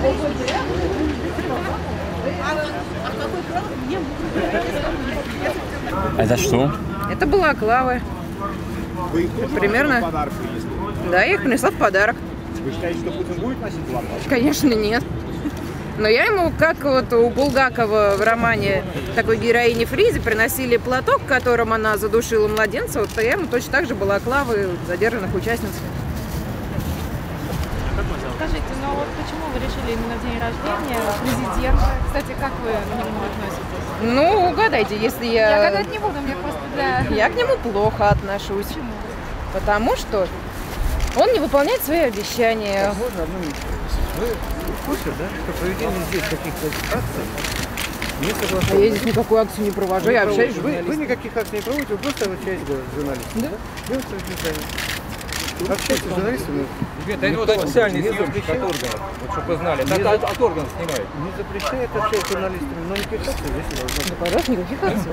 Это что? Это балаклавы. Примерно. Да, я их принесла в подарок. Вы считаете, что Путин будет носить балаклаву? Конечно, нет. Но я ему, как вот у Булгакова в романе такой героини Фризе, приносили платок, которым она задушила младенца, вот я ему точно так же балаклавы задержанных участниц. Скажите, ну вот почему вы решили именно в день рождения президента? Кстати, как вы к нему относитесь? Ну, угадайте, если Я гадать не буду, мне просто для... Я к нему плохо отношусь. Почему? Потому что он не выполняет свои обещания. Можно одну минуту? Вы в курсе, да, что проведение здесь каких-то акций не согласовано? Я здесь никакую акцию не провожу, я общаюсь с Вы журналистами. никаких акций не проводите, вы просто общаетесь с журналистами, да? Делайте расписание. Общайтесь с журналистами. Ребята, это вот официальный съемщик от органов, вот чтобы вы знали. Это от органов снимают. Не запрещает общаться с журналистами, но никаких акций здесь не должно быть. Ну, пожалуйста, никаких акций.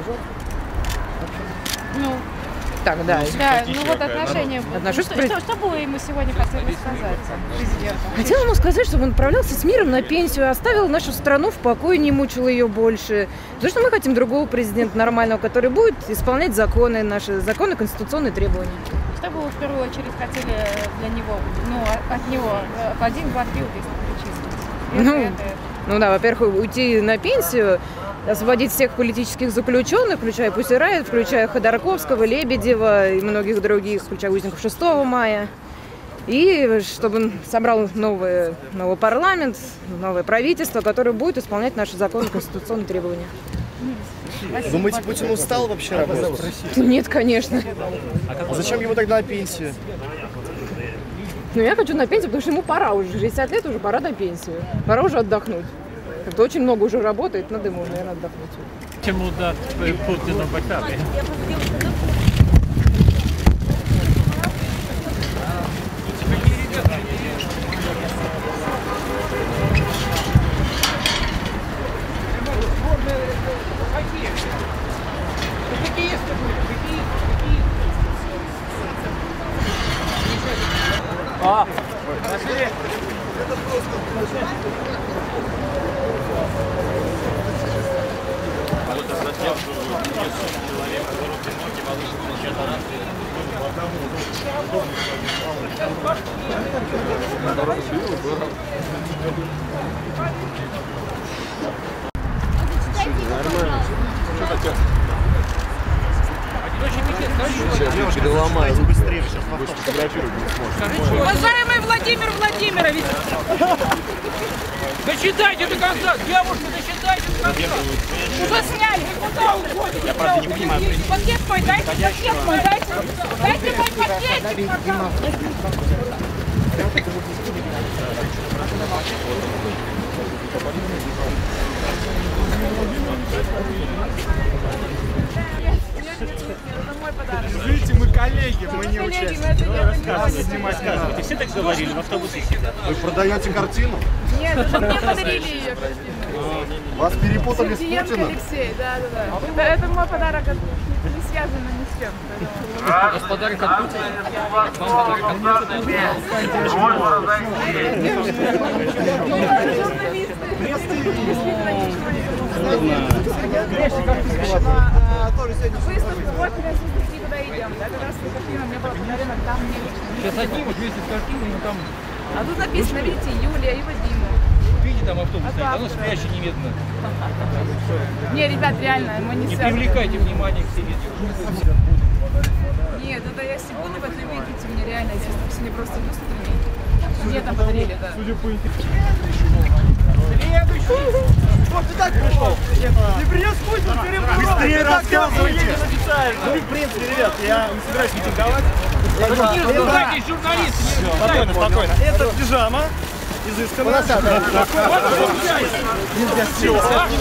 Ну, Так, да. да, ну вот отношения. Отношусь Что, к что бы вы ему сегодня хотели сказать, президенту? Хотела ему сказать, чтобы он отправлялся с миром на пенсию, оставил нашу страну в покое, не мучил ее больше. Потому что мы хотим другого президента нормального, который будет исполнять законы, наши законы, конституционные требования. Что бы вы в первую очередь хотели для него, ну, от него, в 1, 2, 3 вот если перечислить? Ну да, во-первых, уйти на пенсию, освободить всех политических заключенных, включая Пусирайт, включая Ходорковского, Лебедева и многих других, включая узников 6 мая. И чтобы он собрал новый парламент, новое правительство, которое будет исполнять наши законы, конституционные требования. Думаете, Путин устал вообще работать? Нет, конечно. А зачем ему тогда пенсия? Но я хочу на пенсию, потому что ему пора уже. 60 лет уже пора на пенсию. Пора уже отдохнуть. Как-то очень много уже работает, надо ему, наверное, отдохнуть. Чему дать Путину бокалы? Переломайте быстрее, сейчас фотографировать не сможет. Уважаемый Владимир Владимирович! Досчитайте до конца! Девушка, досчитайте до конца! Уже сняли! Вы куда уходите? Я правда не понимаю. Пакет мой дайте! Пакет мой дайте! Дайте мой пакетик, пожалуйста! Видите, мы коллеги, мы не Коллеги, участники. это Снимать не надо. Все так говорили в автобусе. Вы продаете картину? Нет, это мне подарили ее картину. Вас перепутали с Диенко Путиным? Алексей, да. Это мой подарок, не связано ни с чем. Подарок от Путина. Выставку, вот никуда идем, да, как раз картина мне была подарена, там мне лично. Сейчас одни вот вместе с картиной, но там, А тут написано, видите, Юлия и Вадима. видите, там автобус стоит, оно спящий не видно. Не, ребят, реально, мы не Не связаны. привлекайте внимание к себе. Нет, это я секунду в этом видите, мне реально здесь мне просто люстрами. Мне там подарили, да. Вот ты так пришел. Не принес Путин, быстрее рассказывайте. Ну, в принципе, ребят, я не собираюсь митинговать. Давайте, журналисты, Спокойно, спокойно. Это пижама. Изысканно. Нельзя все.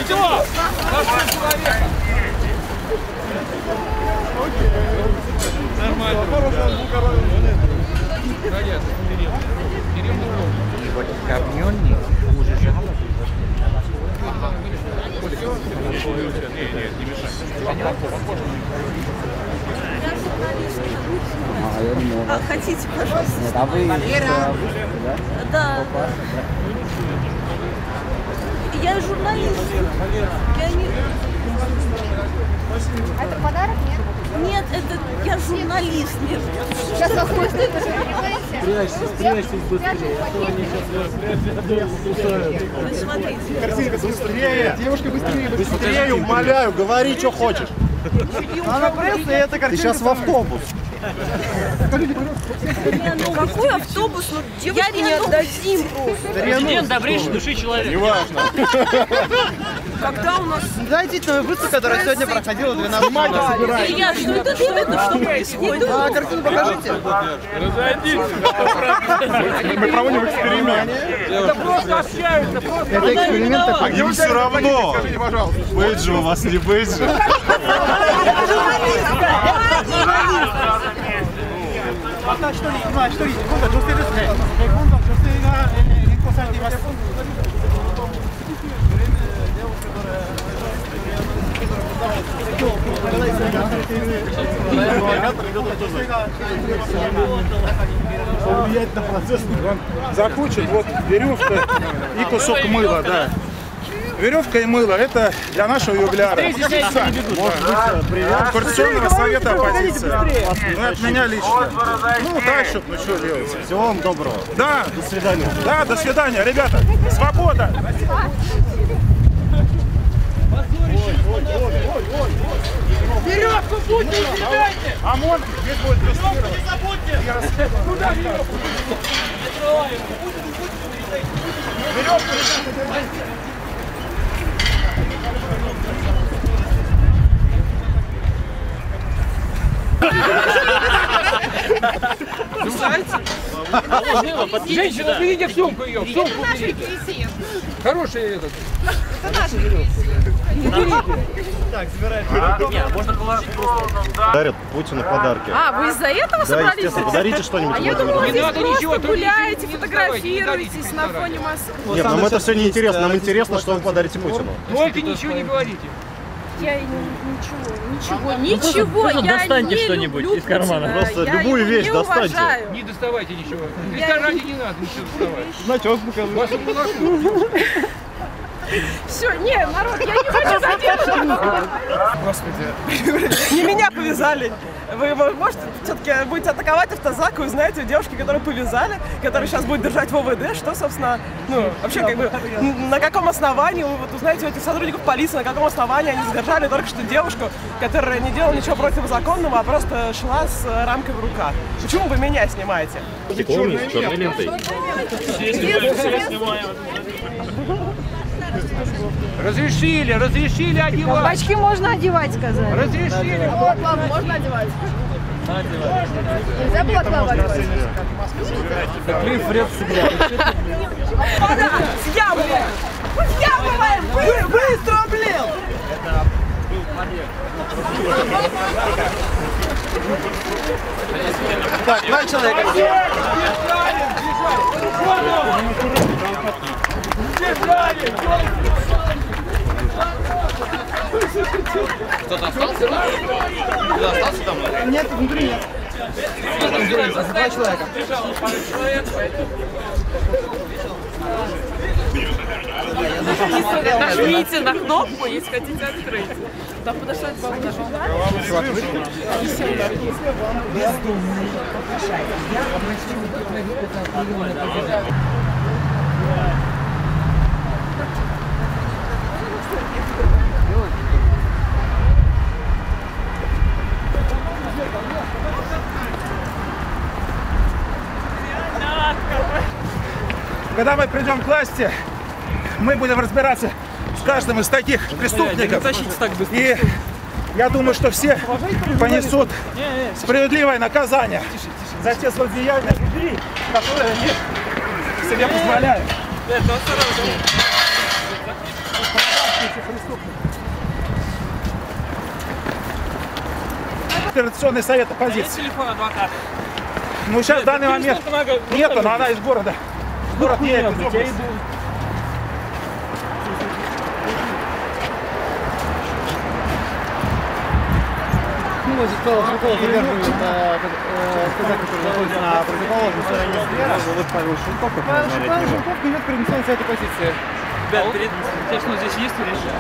Нормально. А хотите, пожалуйста? Нет, а вы Да. Я журналист. А это подарок, нет? Нет, это я журналист. Сейчас вас быстрее. Спрячьтесь быстрее. Смотрите. Картинка быстрее. Девушка быстрее. Быстрее, умоляю, говори, что хочешь. Она пресса, и эта картинка. Ты сейчас в автобус. Какой автобус? Ну, я не отдадим просто. Президент добрейшей души человек. Неважно. Когда у нас... Дайте на выставку, которая сегодня проходила 12 мая. Илья, что это что происходит? А, картину покажите. Мы проводим эксперимент. Это просто общаются, Это эксперимент такой. Им все равно. Скажите, пожалуйста. Быть же у вас, не быть же. Влиять на процесс. Он закончит, вот веревка и кусок мыла, да. Веревка и мыло — это для нашего юбиляра. Координационного совета оппозиции. Ну, от меня лично. Ну, дальше, ну что делать? Всего вам доброго. Да. До свидания. Да, до свидания, ребята. Свобода. Веревку будьте, не кидайте! ОМОН здесь будет тестировать. Не забудьте! Куда веревку? Веревку, ребята, Женщина, берите в сумку ее, в сумку берите. Хороший этот. Так, забирайте. Можно дарят Путину подарки. А, вы из-за этого Да, собрались? естественно, подарите что-нибудь. А я Владимир думала, Владимирович. здесь ничего, просто только гуляете, не фотографируетесь на фоне Москвы. Нет, нам это все не интересно. Нам интересно, что вы подарите Путину. Только ничего не говорите. Я ничего, я достаньте не что-нибудь люблю из кармана. Путина, Просто я любую его вещь не достаньте. уважаю. Не доставайте ничего. В ресторане не надо ничего доставать. Значок покажу. Вашу плашу. Все, не, народ, я не хочу задерживаться. Господи. Не меня повязали. Вы можете все-таки будете атаковать автозак, вы знаете, девушки, которые повязали, которые сейчас будут держать в ОВД, что, собственно, ну, вообще, как бы, на каком основании, вы вот узнаете у этих сотрудников полиции, на каком основании они задержали только что девушку, которая не делала ничего противозаконного, а просто шла с рамкой в руках. Почему вы меня снимаете? С черной лентой. Разрешили одевать. Колпачки можно одевать, сказали. Разрешили. Балаклаву можно одевать? Нельзя балаклаву одевать? Съябываем! Съябываем! Быстро, блин! Так, два человека. Кто-то остался? Ты остался там? Нет, внутри нет. Два человека. Нажмите на кнопку, если хотите открыть. Да, подошла к вам. Когда мы придем к власти, мы будем разбираться с каждым из таких преступников. И я думаю, что все понесут справедливое наказание за те злодеяния, которые они себе позволяют. Координационный совет оппозиции. Телефон адвоката. Ну сейчас в данный момент нету, но она из города. Город не почему Светлова задерживает казак, который находится на противоположной стороне сквера? Вот Павел Шелков, как мы знали от него. Шелков идет координационно с этой позиции. Ребят, ну здесь есть решение?